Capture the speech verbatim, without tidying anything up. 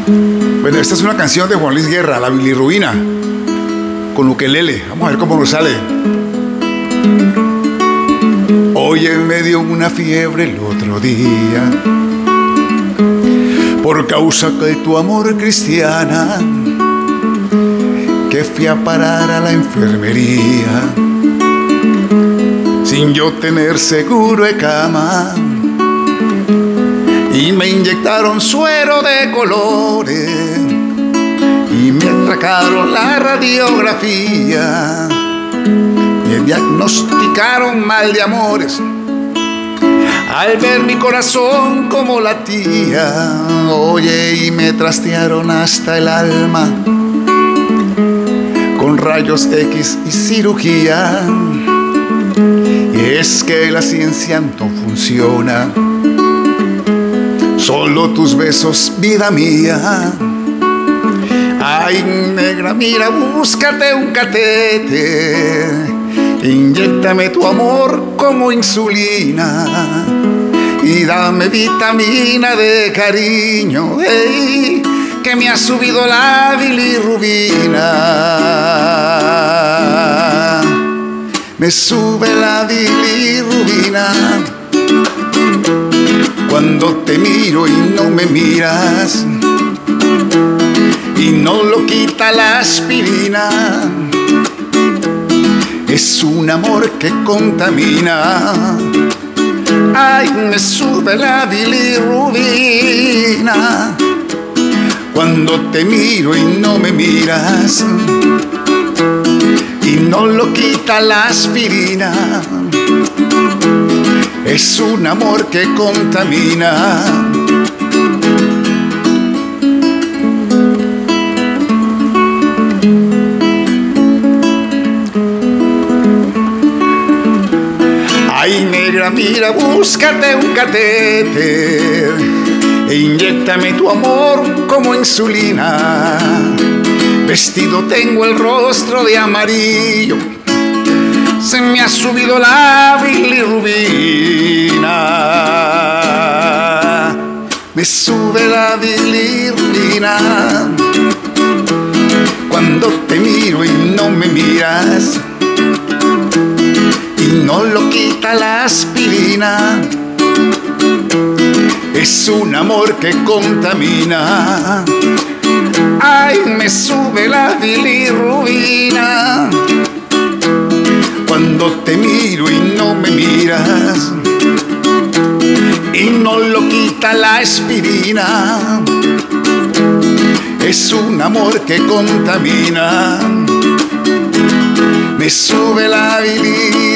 Bueno, esta es una canción de Juan Luis Guerra, La Bilirrubina, con ukelele. Vamos a ver cómo nos sale. Oye, me dio una fiebre el otro día por causa de tu amor, cristiana, que fui a parar a la enfermería sin yo tener seguro de cama, y me inyectaron suero de colores y me atracaron la radiografía. Me diagnosticaron mal de amores al ver mi corazón como latía. Oye, y me trastearon hasta el alma con rayos X y cirugía. Y es que la ciencia no funciona, solo tus besos, vida mía. Ay, negra, mira, búscate un catete, inyéctame tu amor como insulina y dame vitamina de cariño, hey, que me ha subido la bilirrubina. Me sube la bilirrubina cuando te miro y no me miras, y no lo quita la aspirina. Es un amor que contamina. Ay, me sube la bilirrubina cuando te miro y no me miras, y no lo quita la aspirina. Es un amor que contamina. Ay, negra, mira, búscate un catete e inyéctame tu amor como insulina. Vestido tengo el rostro de amarillo, se me ha subido la bilirrubina. Me sube la bilirrubina cuando te miro y no me miras, y no lo quita la aspirina. Es un amor que contamina. Ay, me sube la bilirrubina cuando te miro y no me miras, y no lo quita la aspirina. Es un amor que contamina. Me sube la bilirrubina.